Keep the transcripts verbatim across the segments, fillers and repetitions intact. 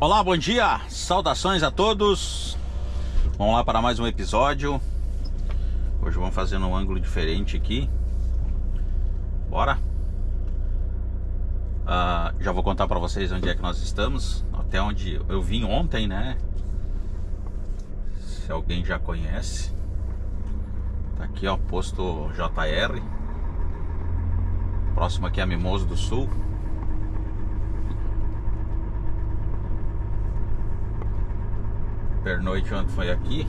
Olá, bom dia, saudações a todos. Vamos lá para mais um episódio. Hoje vamos fazer um ângulo diferente aqui. Bora. uh, Já vou contar para vocês onde é que nós estamos. Até onde eu vim ontem, né? Se alguém já conhece, tá aqui, ó, posto J R. Próximo aqui é Mimoso do Sul. Pernoite ontem foi aqui.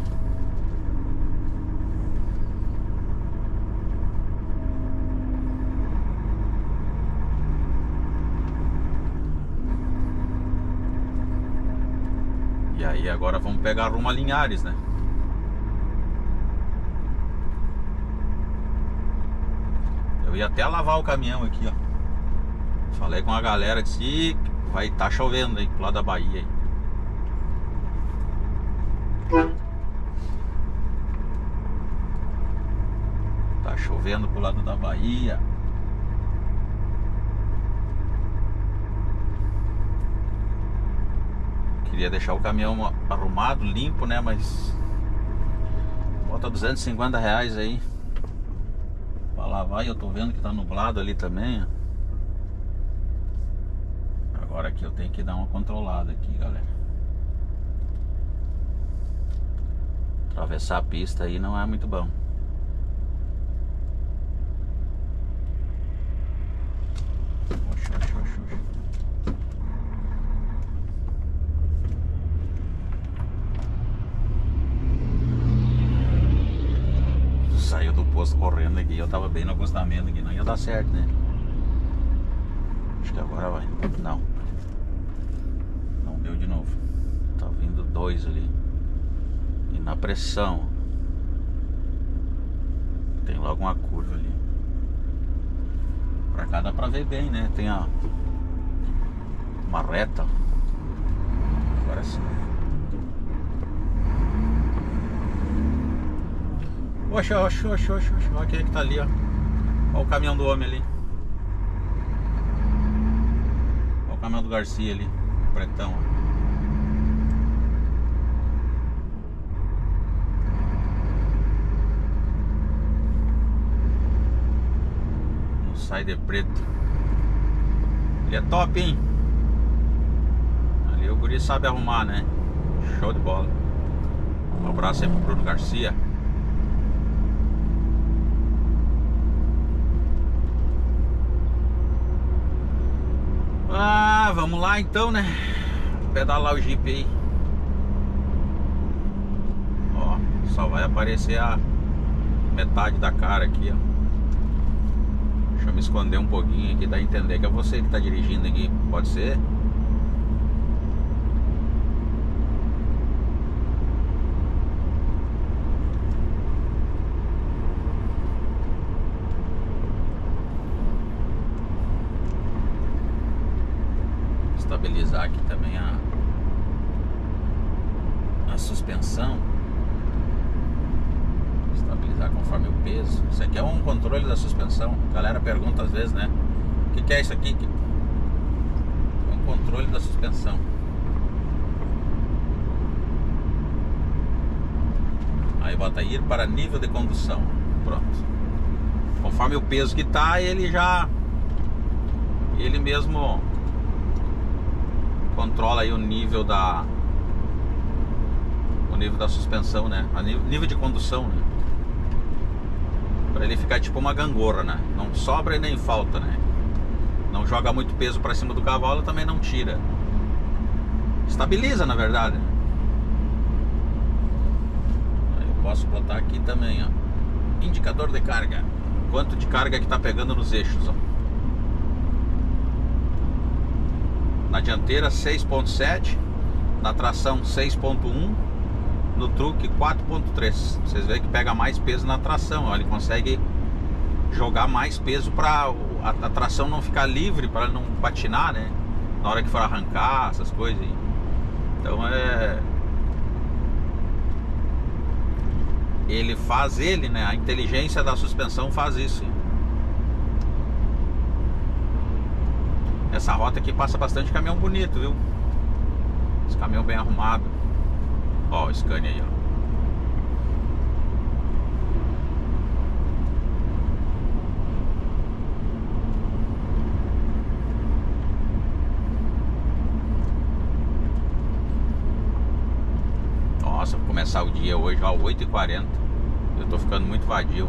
E aí agora vamos pegar rumo a Linhares, né? Eu ia até lavar o caminhão aqui, ó. Falei com a galera, disse: vai estar tá chovendo aí pro lado da Bahia aí. Tá chovendo pro lado da Bahia. Queria deixar o caminhão arrumado, limpo, né? Mas bota duzentos e cinquenta reais aí pra lavar. E eu tô vendo que tá nublado ali também, ó. Agora aqui eu tenho que dar uma controlada aqui, galera. Atravessar a pista aí não é muito bom. Oxa, oxa, oxa, oxa. Saiu do posto correndo aqui. Eu tava bem no acostamento aqui. Não ia dar certo, né? Acho que agora vai. Não. Não deu de novo. Tá vindo dois ali. E na pressão tem logo uma curva ali. Pra cá dá pra ver bem, né? Tem a uma reta. Agora sim. Oxa, oxa, oxa, oxa, oxa. Olha quem é que tá ali, ó. Olha o caminhão do homem ali. Olha o caminhão do Garcia ali, pretão, ó. Sai de preto. Ele é top, hein? Ali o guri sabe arrumar, né? Show de bola. Um abraço aí pro Bruno Garcia. Ah, vamos lá então, né? Pedalar o Jeep aí. Ó, só vai aparecer a metade da cara aqui, ó. Deixa eu me esconder um pouquinho aqui, dá a entender que é você que tá dirigindo aqui. Pode ser? Estabilizar aqui também a a suspensão. Estabilizar conforme o peso. Isso aqui é um controle da suspensão. A galera pergunta às vezes, né? O que, que é isso aqui? É um controle da suspensão. Aí bota ir para nível de condução. Pronto. Conforme o peso que tá, ele já ele mesmo controla aí o nível da o nível da suspensão, né? O nível de condução, né? Pra ele ficar tipo uma gangorra, né? Não sobra e nem falta, né? Não joga muito peso pra cima do cavalo, também não tira. Estabiliza, na verdade. Aí eu posso botar aqui também, ó. Indicador de carga. Quanto de carga que tá pegando nos eixos, ó. Na dianteira seis ponto sete. Na tração seis ponto um. No truque quatro ponto três. Vocês veem que pega mais peso na tração, ó. Ele consegue jogar mais peso para a, a tração não ficar livre, para não patinar, né? Na hora que for arrancar, essas coisas aí. Então é... Ele faz ele, né? A inteligência da suspensão faz isso. Essa rota aqui passa bastante caminhão bonito, viu? Esse caminhão bem arrumado. Ó, o Scania aí, ó. Nossa, vou começar o dia hoje, ó, oito e quarenta. Eu tô ficando muito vadio.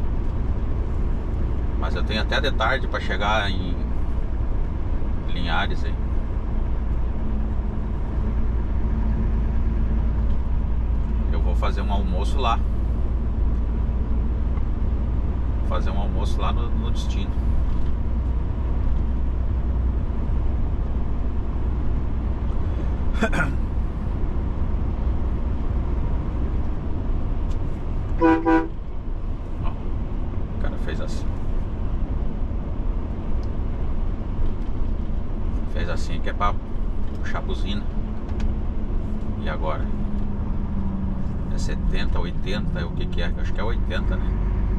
Mas eu tenho até de tarde pra chegar em Linhares aí. Eu vou fazer um almoço lá. Vou fazer um almoço lá no, no destino. Ó, o cara fez assim. Fez assim que é pra puxar a buzina. E agora? É setenta, oitenta, o que que é? Acho que é oitenta, né?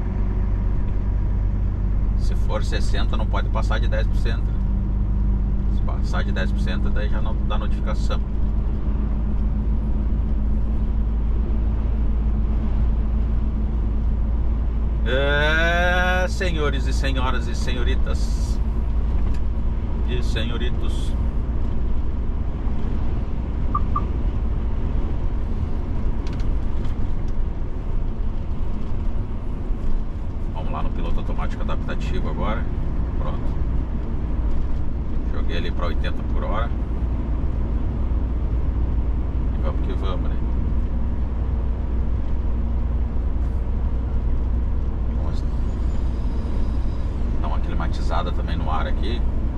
Se for sessenta não pode passar de dez por cento. Se passar de dez por cento daí já não dá notificação. É, senhores e senhoras e senhoritas e senhoritos, vamos lá no piloto automático adaptativo agora. Pronto, joguei ele para oitenta por hora e vamos que vamos, né? Dá uma climatizada também no ar aqui.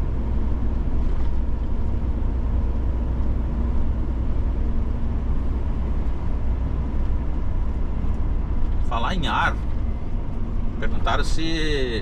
Falar em ar, perguntaram se...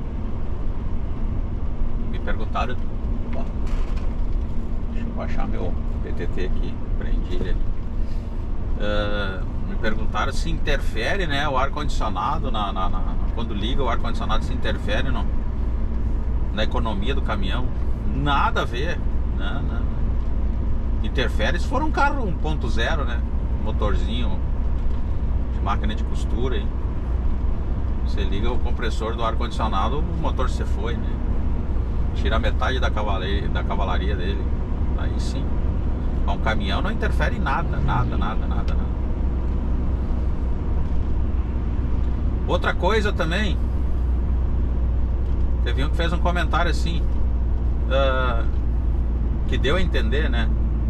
Me perguntaram... Opa, deixa eu baixar meu P T T aqui, prendi ele. Uh, me perguntaram se interfere, né, o ar-condicionado na, na, na, quando liga o ar-condicionado, se interfere no, na economia do caminhão. Nada a ver, né, né. Interfere se for um carro um ponto zero, né, motorzinho de máquina de costura aí. Você liga o compressor do ar-condicionado, o motor se foi, né, tira metade da cavalaria, da cavalaria dele. Aí sim. Um caminhão não interfere em nada, nada, nada, nada, nada. Outra coisa também, teve um que fez um comentário assim, uh, que deu a entender, né?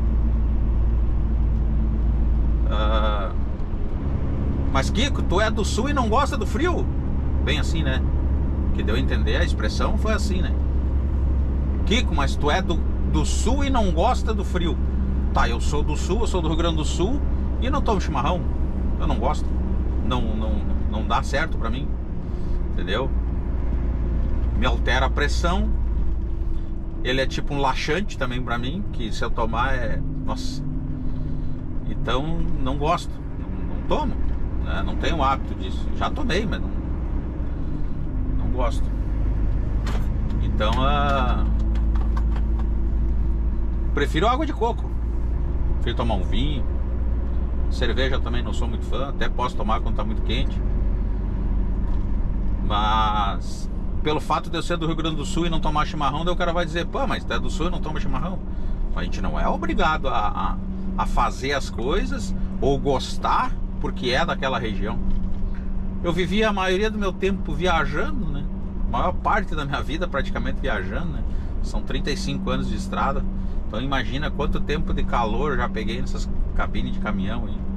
Uh, mas Kiko, tu é do sul e não gosta do frio? Bem assim, né? Que deu a entender, a expressão foi assim, né? Kiko, mas tu é do, do sul e não gosta do frio? Tá, eu sou do sul, eu sou do Rio Grande do Sul e não tomo chimarrão. Eu não gosto. Não, não, não dá certo pra mim. Entendeu? Me altera a pressão. Ele é tipo um laxante também pra mim, que se eu tomar é... Nossa. Então, não gosto. Não, não tomo, né? Não tenho hábito disso. Já tomei, mas não... Não gosto. Então, a... prefiro água de coco. Prefiro tomar um vinho. Cerveja também não sou muito fã. Até posso tomar quando tá muito quente. Mas pelo fato de eu ser do Rio Grande do Sul e não tomar chimarrão, daí o cara vai dizer: pô, mas tu é do Sul e não toma chimarrão. A gente não é obrigado a, a, a fazer as coisas ou gostar porque é daquela região. Eu vivi a maioria do meu tempo viajando, né? A maior parte da minha vida praticamente viajando, né? São trinta e cinco anos de estrada. Então imagina quanto tempo de calor já peguei nessas cabines de caminhão aí.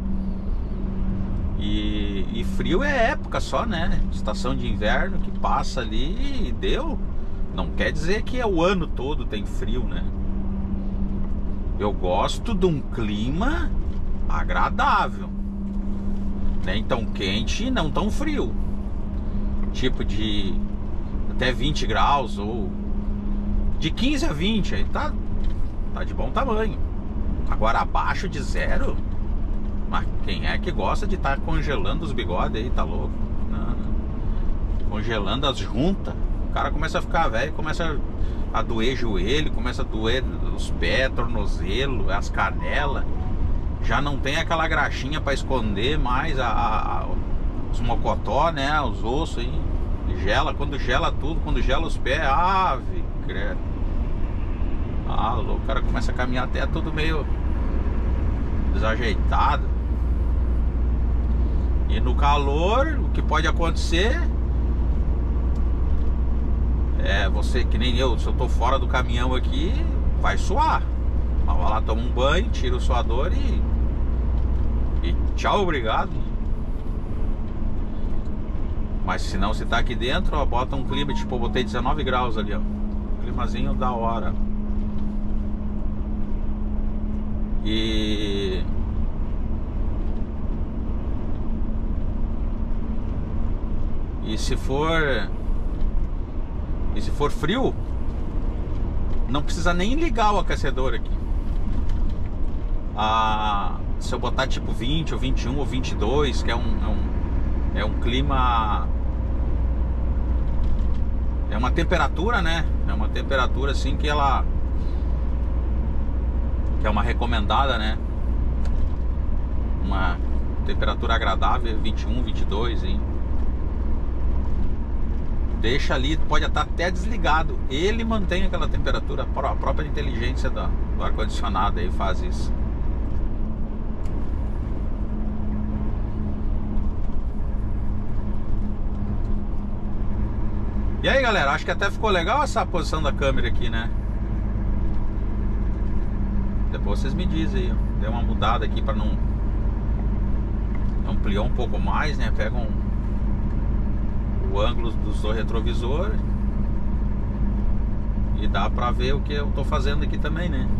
E, e frio é época só, né? Estação de inverno que passa ali e deu. Não quer dizer que é o ano todo tem frio, né? Eu gosto de um clima agradável, nem tão quente e não tão frio. Tipo de até vinte graus ou de quinze a vinte, aí tá... Tá de bom tamanho. Agora abaixo de zero, mas quem é que gosta de estar tá congelando os bigodes aí? Tá louco? Não, não. Congelando as juntas. O cara começa a ficar velho, começa a doer joelho, começa a doer os pés, tornozelo, as canelas. Já não tem aquela graxinha para esconder mais a, a, a, os mocotó, né? Os ossos aí. Gela, quando gela tudo, quando gela os pés, ave, credo. Ah, louco, o cara começa a caminhar até tudo meio desajeitado. E no calor, o que pode acontecer é você, que nem eu, se eu tô fora do caminhão aqui, vai suar. Mas vai lá, toma um banho, tira o suador e, e tchau, obrigado. Mas se não, se tá aqui dentro, ó, bota um clima, tipo, eu botei dezenove graus ali, ó. Climazinho da hora. E... E se for... E se for frio, não precisa nem ligar o aquecedor aqui. Ah, se eu botar tipo vinte ou vinte e um ou vinte e dois, que é um, é um, é um clima... É uma temperatura, né? É uma temperatura assim que ela... Que é uma recomendada, né? Uma temperatura agradável, vinte e um, vinte e dois, hein? Deixa ali, pode estar até desligado. Ele mantém aquela temperatura. A própria inteligência do, do ar-condicionado aí faz isso. E aí, galera, acho que até ficou legal essa posição da câmera aqui, né? Depois vocês me dizem aí, ó. Deu uma mudada aqui para não... Ampliou um pouco mais, né? Pega um... o ângulo do retrovisor e dá pra ver o que eu tô fazendo aqui também, né?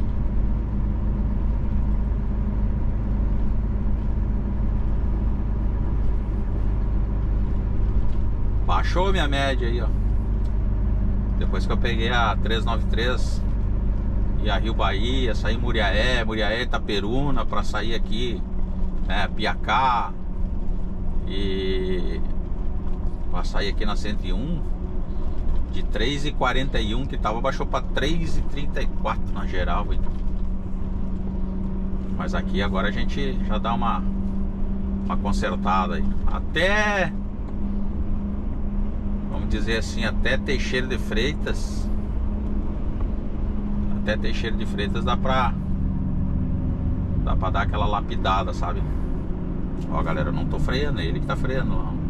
Baixou minha média aí, ó. Depois que eu peguei a trezentos e noventa e três e a Rio Bahia, saí Muriaé, Muriaé Itaperuna pra sair aqui, né, Piacá e... Pra sair aqui na cento e um, de três e quarenta e um que tava, baixou pra três e trinta e quatro na geral, hein? Mas aqui agora a gente já dá uma uma consertada aí. Até, vamos dizer assim, até Teixeira de Freitas, até Teixeira de Freitas dá pra dá pra dar aquela lapidada, sabe? Ó, galera, eu não tô freando, é ele que tá freando, não.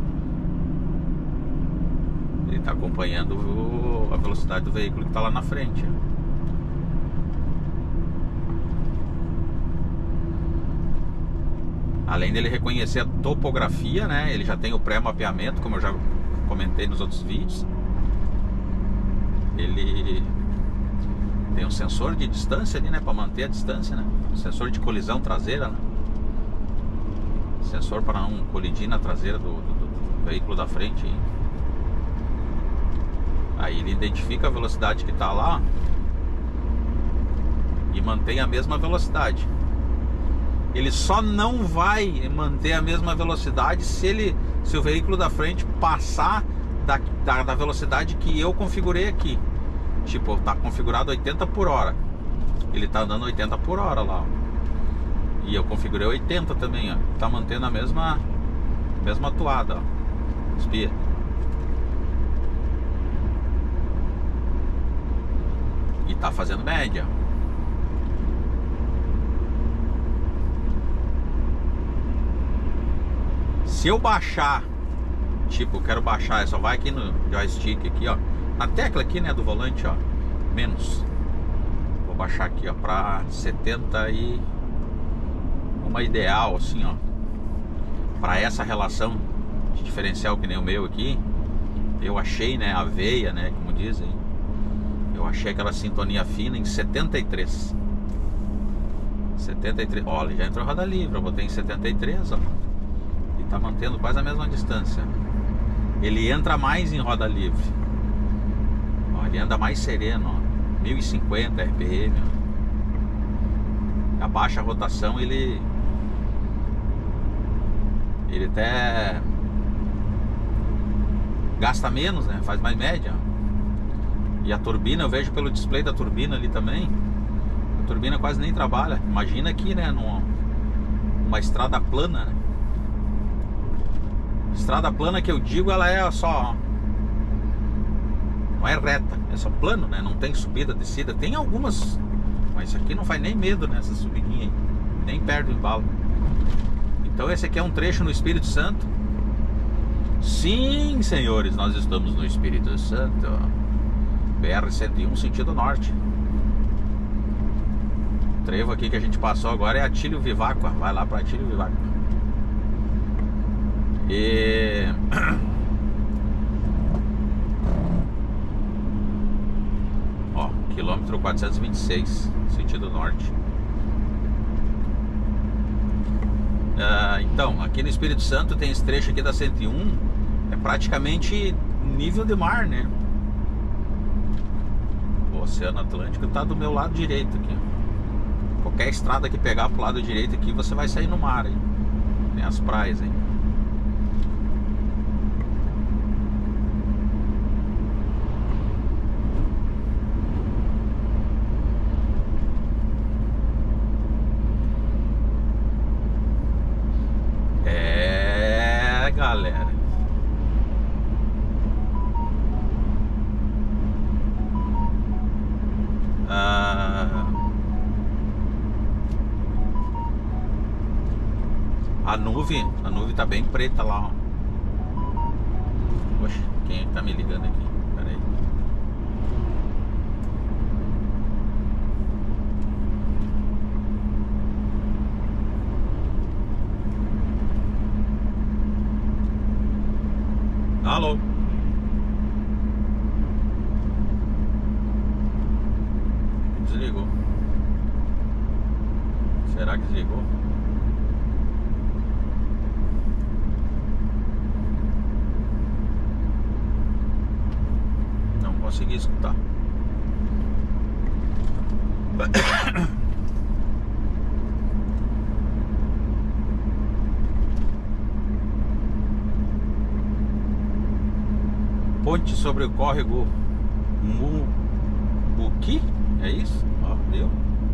Ele está acompanhando o, a velocidade do veículo que está lá na frente. Além dele reconhecer a topografia, né? Ele já tem o pré-mapeamento, como eu já comentei nos outros vídeos. Ele tem um sensor de distância ali, né? Para manter a distância, né? Sensor de colisão traseira, né? Sensor para não colidir na traseira do, do, do veículo da frente. Hein? Aí ele identifica a velocidade que está lá e mantém a mesma velocidade. Ele só não vai manter a mesma velocidade se ele, se o veículo da frente passar da, da, da velocidade que eu configurei aqui. Tipo, tá configurado oitenta por hora. Ele tá andando oitenta por hora lá, ó. E eu configurei oitenta também, ó. Tá mantendo a mesma mesma atuada, ó. Espia. E tá fazendo média. Se eu baixar, tipo, eu quero baixar, só vai aqui no joystick aqui, ó, na tecla aqui, né, do volante, ó, menos. Vou baixar aqui, ó, pra setenta e uma ideal, assim, ó, pra essa relação de diferencial que nem o meu aqui. Eu achei, né, a veia, né, como dizem. Eu achei aquela sintonia fina em setenta e três. setenta e três. Olha, já entrou roda livre. Eu botei em setenta e três, ó. E tá mantendo quase a mesma distância. Ele entra mais em roda livre. Ó, ele anda mais sereno, ó. mil e cinquenta R P M, ó. A baixa rotação, ele Ele até gasta menos, né? Faz mais média. E a turbina, eu vejo pelo display da turbina ali também, a turbina quase nem trabalha. Imagina aqui, né, numa uma estrada plana, né? Estrada plana que eu digo, ela é só, não é reta, é só plano, né? Não tem subida, descida. Tem algumas, mas isso aqui não faz nem medo, né? Essa subidinha aí, nem perde o embalo. Então esse aqui é um trecho no Espírito Santo. Sim, senhores, nós estamos no Espírito Santo. B R cento e um sentido norte. O trevo aqui que a gente passou agora é Atílio Viváqua. Vai lá para Atílio Viváqua. E... ó, quilômetro quatrocentos e vinte e seis, sentido norte. Ah, então, aqui no Espírito Santo tem esse trecho aqui da cento e um. É praticamente nível de mar, né? O Oceano Atlântico tá do meu lado direito aqui. Qualquer estrada que pegar pro lado direito aqui, você vai sair no mar, hein? Tem as praias, hein? É, galera. Ah, a nuvem, a nuvem tá bem preta lá, ó. Poxa, quem é que tá me ligando aqui? Pera aí. Alô? Desligou. Será que desligou? Não consegui escutar. Ponte sobre o córrego Mubuqui, é isso? Ó, deu.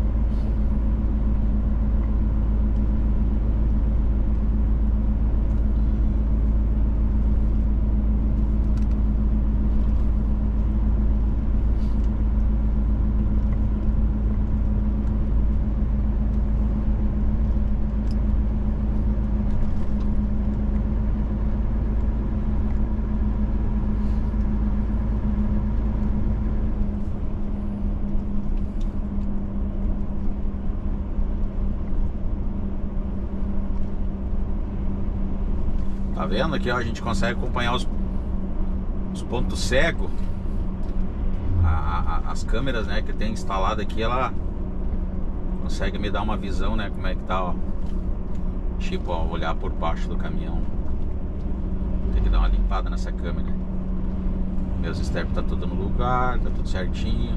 Tá vendo aqui, ó, a gente consegue acompanhar os, os pontos cegos. A, a, as câmeras, né, que tem instalada aqui, ela consegue me dar uma visão, né, como é que tá, ó. Tipo, ó, olhar por baixo do caminhão. Tem que dar uma limpada nessa câmera. Meus step tá tudo no lugar, tá tudo certinho.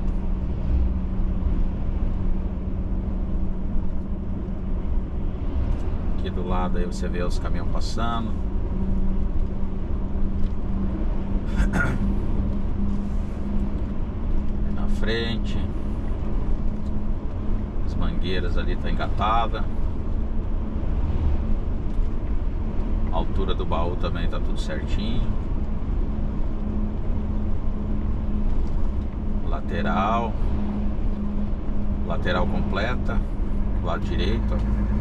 Aqui do lado aí você vê os caminhões passando. Na frente, as mangueiras ali tá engatada. A altura do baú também tá tudo certinho. Lateral, lateral completa, lado direito.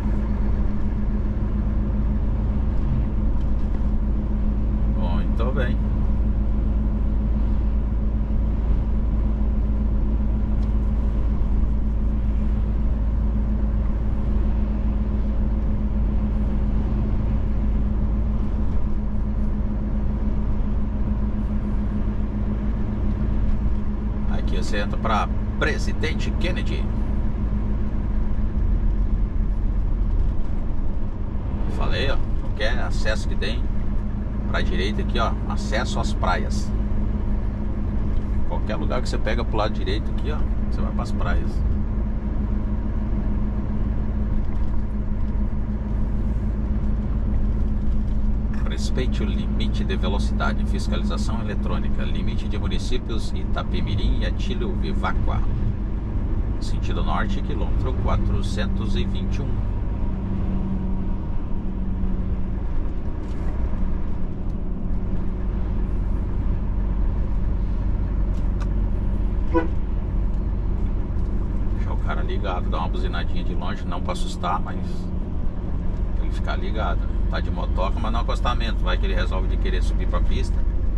Muito bem. Aqui você entra para Presidente Kennedy. Falei, ó, qualquer acesso que tem pra direita aqui, ó, acesso às praias. Qualquer lugar que você pega pro lado direito aqui, ó, você vai pras praias. Respeite o limite de velocidade. Fiscalização eletrônica. Limite de municípios Itapemirim e Atílio Viváqua. Sentido norte, quilômetro quatrocentos e vinte e um. Deixar o cara ligado, dar uma buzinadinha de longe, não para assustar, mas ele ficar ligado. Tá de motoca, mas no acostamento. Vai que ele resolve de querer subir pra pista.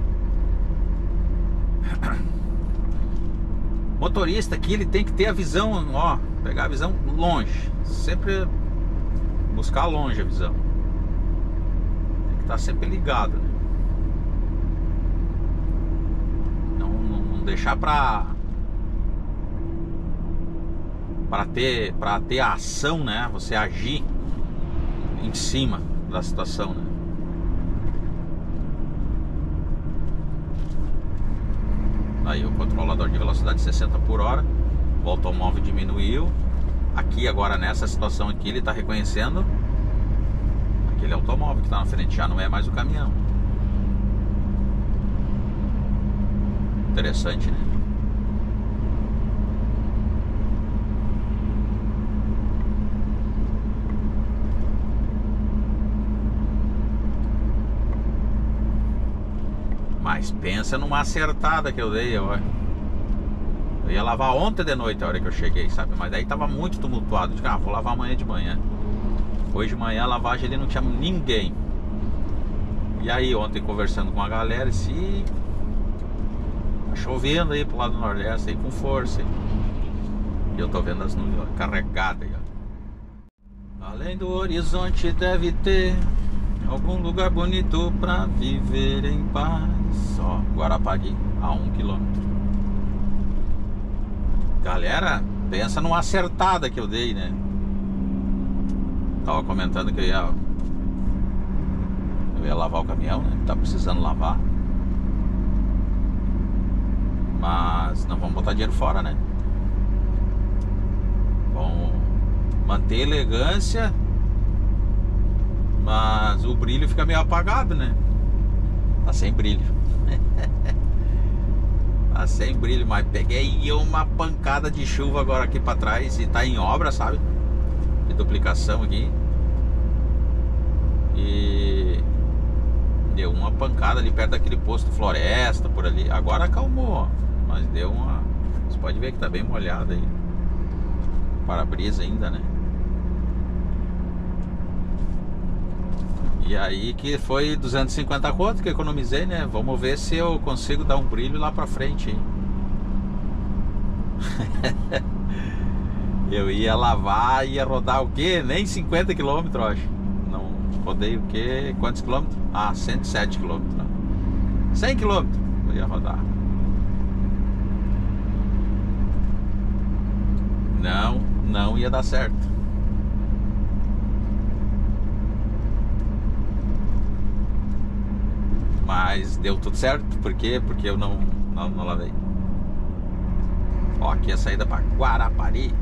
Motorista aqui, ele tem que ter a visão, ó, pegar a visão longe. Sempre buscar longe a visão. Tem que estar sempre ligado, né? Não, não, não deixar pra para ter para ter a ação, né? Você agir em cima da situação, né? Aí o controlador de velocidade sessenta por hora. O automóvel diminuiu. Aqui agora nessa situação aqui ele está reconhecendo aquele automóvel que está na frente, já não é mais o caminhão. Interessante, né? Mas pensa numa acertada que eu dei, ó. Eu ia lavar ontem de noite a hora que eu cheguei, sabe? Mas daí tava muito tumultuado. Eu disse, ah, vou lavar amanhã de manhã. Hoje de manhã a lavagem ali não tinha ninguém. E aí ontem conversando com a galera, se tá chovendo aí pro lado do Nordeste aí com força. Aí. E eu tô vendo as nuvens carregadas aí, ó. Além do horizonte deve ter algum lugar bonito pra viver em paz. Ó, Guarapari, a um quilômetro. Galera, pensa numa acertada que eu dei, né? Tava comentando que eu ia Eu ia lavar o caminhão, né? Tá precisando lavar. Mas não vamos botar dinheiro fora, né? Vamos manter elegância, mas o brilho fica meio apagado, né? Tá sem brilho. Tá sem brilho, mas peguei uma pancada de chuva agora aqui pra trás e tá em obra, sabe? De duplicação aqui. E deu uma pancada ali perto daquele posto Floresta, por ali. Agora acalmou, ó. Mas deu uma... Você pode ver que tá bem molhado aí. Para-brisa ainda, né? E aí que foi duzentos e cinquenta conto que eu economizei, né? Vamos ver se eu consigo dar um brilho lá pra frente, hein? Eu ia lavar, ia rodar o quê? Nem cinquenta quilômetros, eu acho. Não, rodei o quê? Quantos quilômetros? Ah, cento e sete quilômetros. cem quilômetros eu ia rodar. Não, não ia dar certo. Mas deu tudo certo. Por quê? Porque eu não, não, não lavei. Ó, aqui é a saída para Guarapari.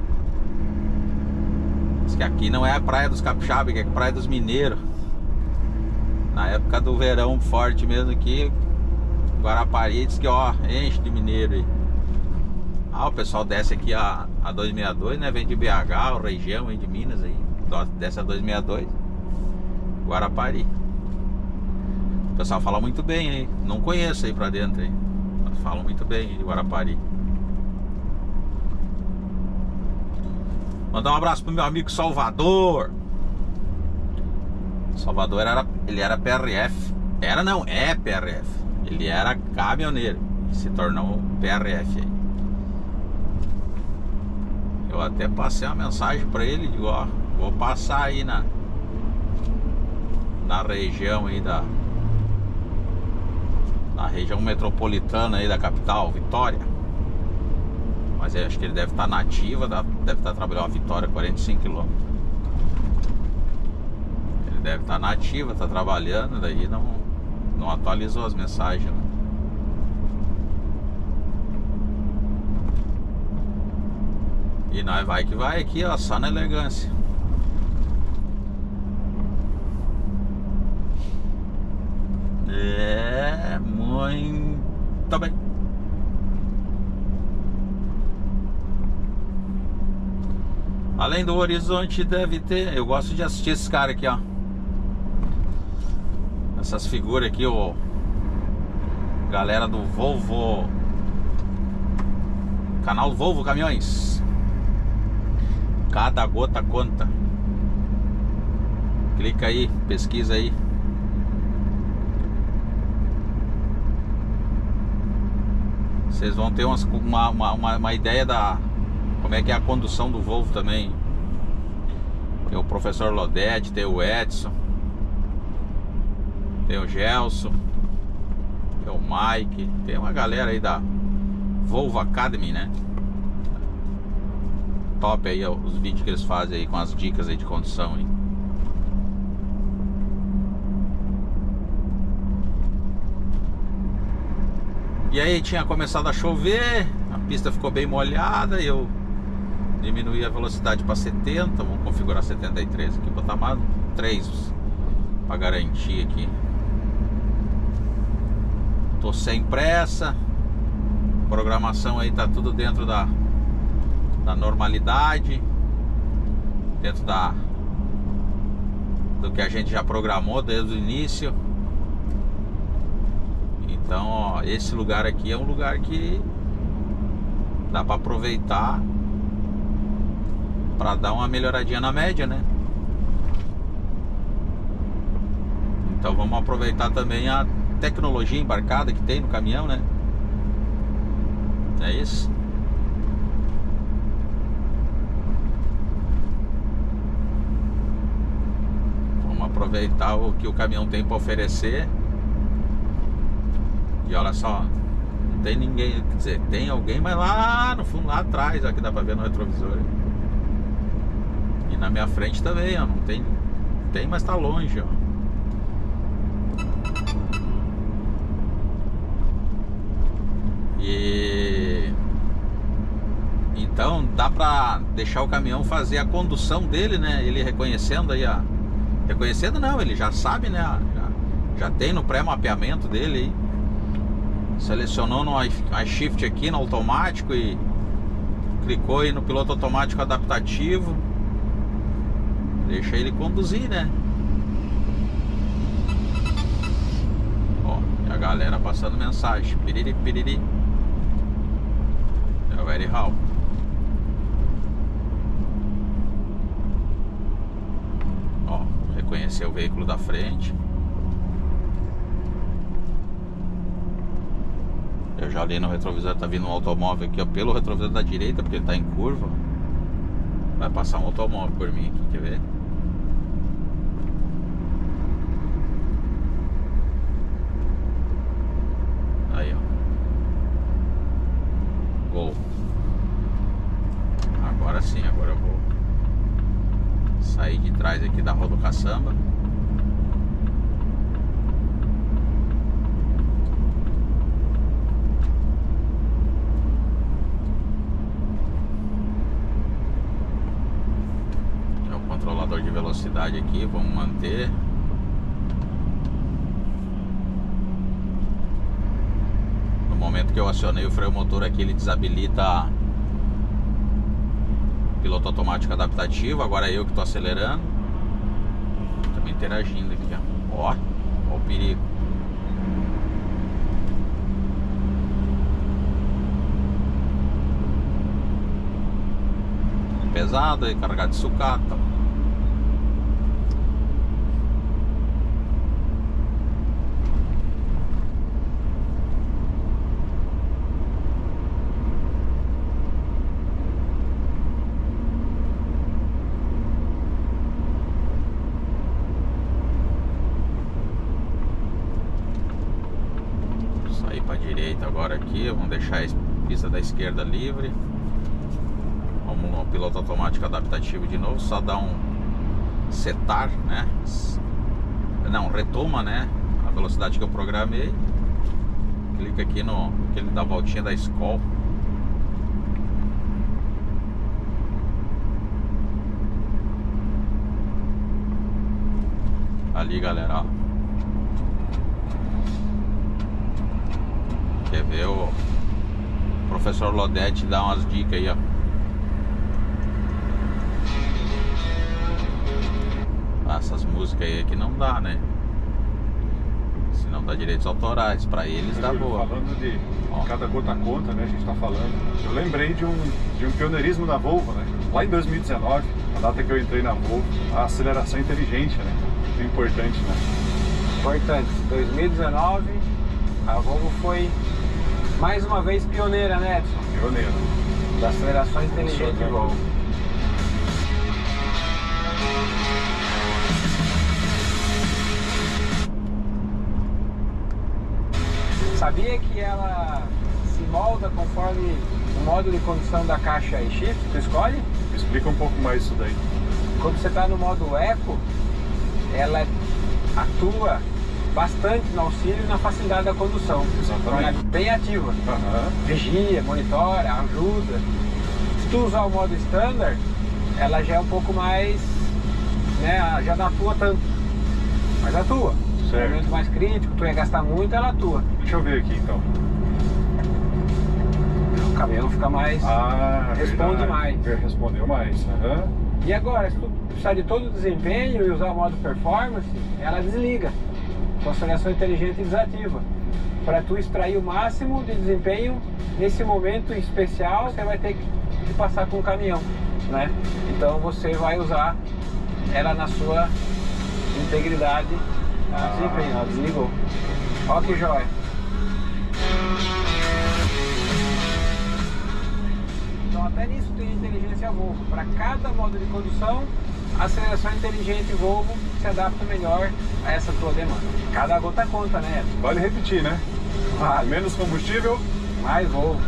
Diz que aqui não é a praia dos capixabas, que é a praia dos mineiros. Na época do verão forte mesmo aqui, Guarapari diz que ó, enche de mineiro aí. Ah, o pessoal desce aqui a, a duzentos e sessenta e dois, né? Vem de B H, o região, vem de Minas aí. Desce a duzentos e sessenta e dois, Guarapari. O pessoal fala muito bem aí. Não conheço aí pra dentro aí, mas falam muito bem de Guarapari. Mandar um abraço pro meu amigo Salvador. Salvador era, ele era P R F. Era não, é P R F. Ele era caminhoneiro e se tornou P R F aí. Eu até passei uma mensagem pra ele, digo, ó, vou passar aí na na região aí da na região metropolitana aí da capital, Vitória. Mas eu acho que ele deve estar na ativa, deve estar trabalhando a Vitória, quarenta e cinco quilômetros. Ele deve estar na ativa, está trabalhando, daí não, não atualizou as mensagens, né? E nós vai que vai aqui, ó, só na elegância. além do horizonte deve ter. Eu gosto de assistir esses caras aqui, ó. Essas figuras aqui, ó. Galera do Volvo. Canal Volvo Caminhões. Cada gota conta. Clica aí, pesquisa aí. Vocês vão ter umas, uma, uma, uma ideia da como é que é a condução do Volvo também. Tem o professor Lodete, tem o Edson, tem o Gelson, tem o Mike, tem uma galera aí da Volvo Academy, né? Top aí os vídeos que eles fazem aí com as dicas aí de condução aí. E aí tinha começado a chover, a pista ficou bem molhada, eu diminuí a velocidade para setenta, vamos configurar setenta e três aqui, botar mais três para garantir aqui. Tô sem pressa, programação aí tá tudo dentro da, da normalidade, dentro da do que a gente já programou desde o início. Então, ó, esse lugar aqui é um lugar que dá para aproveitar para dar uma melhoradinha na média, né? Então vamos aproveitar também a tecnologia embarcada que tem no caminhão, né? É isso. Vamos aproveitar o que o caminhão tem para oferecer. E olha só, não tem ninguém, quer dizer, tem alguém, mas lá no fundo, lá atrás, ó, que dá pra ver no retrovisor. E na minha frente também, ó, não tem, tem, mas tá longe, ó. E então dá pra deixar o caminhão fazer a condução dele, né? Ele reconhecendo aí a, reconhecendo não, ele já sabe, né? Já, já tem no pré-mapeamento dele aí. Selecionou no iShift aqui no automático e clicou aí no piloto automático adaptativo. Deixa ele conduzir, né? Ó, e a galera passando mensagem. Piriri, piriri. É o very how. Ó, reconheceu o veículo da frente. Eu já li no retrovisor, tá vindo um automóvel aqui, ó, pelo retrovisor da direita, porque ele tá em curva. Vai passar um automóvel por mim aqui, quer ver? Aí, ó. Gol. Agora sim, agora eu vou sair de trás aqui da Rua do Caçamba. Controlador de velocidade aqui, vamos manter. No momento que eu acionei o freio motor aqui, ele desabilita piloto automático adaptativo. Agora é eu que estou acelerando. Estamos interagindo aqui, ó. Ó, ó o perigo. Pesado aí, carregado de sucata. Agora aqui, vamos deixar a pista da esquerda livre. Vamos no piloto automático adaptativo de novo, só dá um setar, né? Não, retoma, né? A velocidade que eu programei. Clica aqui no que ele dá a voltinha da Skol. Ali, galera, ó. Quer ver o professor Lodete dar umas dicas aí, ó. botar essas músicas aí que não dá, né? Se não dá direitos autorais, pra eles dá boa. Falando de Ó. cada gota conta, né? A gente tá falando. Eu lembrei de um, de um pioneirismo da Volvo, né? Lá em dois mil e dezenove, a data que eu entrei na Volvo, a aceleração inteligente, né? É importante, né? Importante. dois mil e dezenove, a Volvo foi mais uma vez pioneira, né, Edson? Pioneira. Da aceleração inteligente de Volvo. Sabia que ela se molda conforme o modo de condução da caixa e shift que tu escolhe? Me explica um pouco mais isso daí. Quando você está no modo Eco, ela atua bastante no auxílio e na facilidade da condução. Exatamente. Ela é bem ativa. Uhum. Vigia, monitora, ajuda. Se tu usar o modo Standard, ela já é um pouco mais, né, já não atua tanto, mas atua. No momento mais crítico, tu ia gastar muito, ela atua. Deixa eu ver aqui então. O caminhão fica mais... Ah, responde verdade. mais. Respondeu mais. Uhum. E agora, se tu precisar de todo o desempenho e usar o modo performance, ela desliga. Com a aceleração inteligente desativa. Para tu extrair o máximo de desempenho nesse momento especial, você vai ter que passar com o caminhão, né? Então você vai usar ela na sua integridade. Ah, desempenho, ela desligou. Olha que joia. Então até nisso tem inteligência Volvo. Para cada modo de condução, a aceleração inteligente Volvo se adapta melhor a essa tua demanda. Cada gota conta, né? Vale repetir, né? Vale. Menos combustível, mais Volvo.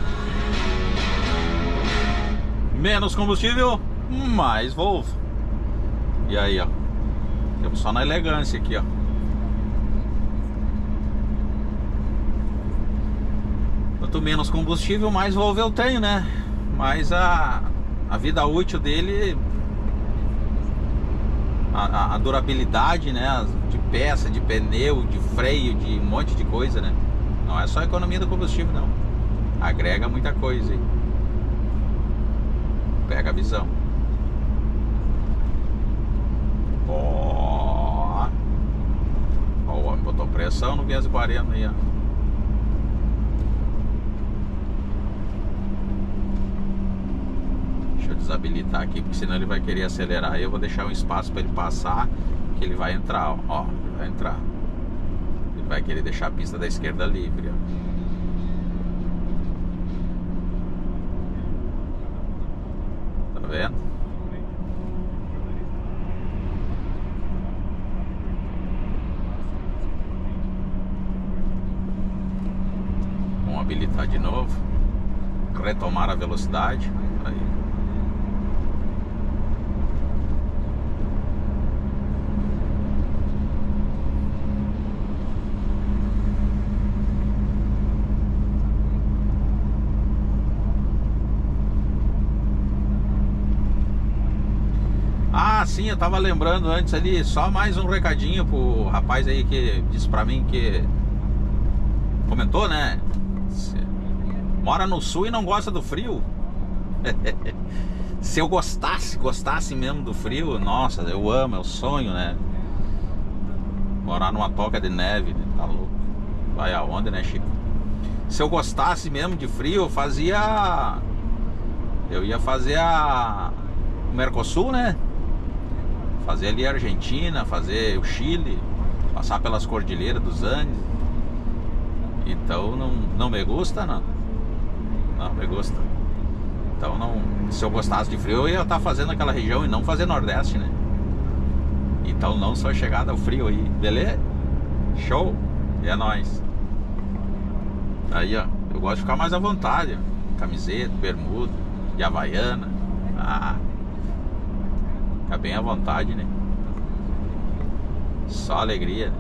Menos combustível, mais Volvo. E aí, ó. Temos só na elegância aqui, ó. Quanto menos combustível, mais Volvo eu tenho, né? Mas a, a vida útil dele, a, a, a durabilidade, né? De peça, de pneu, de freio, de um monte de coisa, né? Não é só a economia do combustível, não. Agrega muita coisa aí. Pega a visão. Ó, ó, o homem botou pressão no quinhentos e quarenta aí, ó. Deixa eu desabilitar aqui, porque senão ele vai querer acelerar. Aí eu vou deixar um espaço para ele passar, que ele vai entrar, ó, ó, ele vai entrar. Ele vai querer deixar a pista da esquerda livre, ó. Tá vendo? Vamos habilitar de novo. Retomar a velocidade. Aí. Ah, sim, eu tava lembrando antes ali, só mais um recadinho pro rapaz aí que disse pra mim que comentou, né? Mora no sul e não gosta do frio. Se eu gostasse, gostasse mesmo do frio, nossa, eu amo, é o sonho, né? Morar numa toca de neve, tá louco. Vai aonde, né, Chico? Se eu gostasse mesmo de frio, eu fazia... Eu ia fazer a... o Mercosul, né? Fazer ali a Argentina, fazer o Chile, passar pelas cordilheiras dos Andes. Então não, não me gusta, não. Não me gusta. Então não, se eu gostasse de frio, eu ia estar fazendo aquela região e não fazer Nordeste, né? Então não sou chegada ao frio aí, beleza? Show! E é nóis. Aí, ó, eu gosto de ficar mais à vontade, ó. Camiseta, bermuda, de havaiana. Ah, fica bem à vontade, né? Só alegria.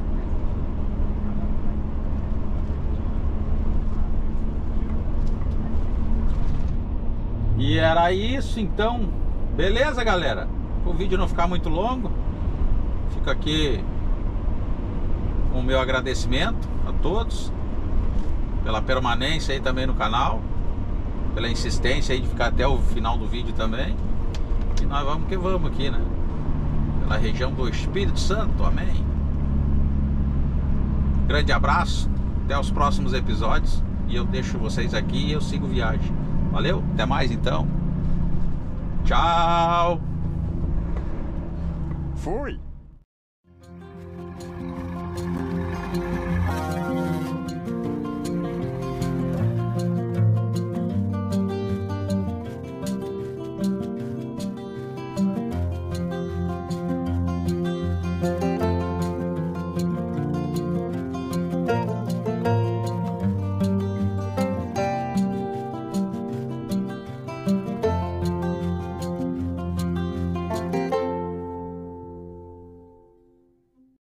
E era isso, então. Beleza, galera? O vídeo não ficar muito longo, fica aqui com o meu agradecimento a todos pela permanência aí também no canal, pela insistência aí de ficar até o final do vídeo também. E nós vamos que vamos aqui, né? da região do Espírito Santo, amém. Grande abraço, até os próximos episódios. E eu deixo vocês aqui e eu sigo viagem. Valeu, até mais então. Tchau. Fui.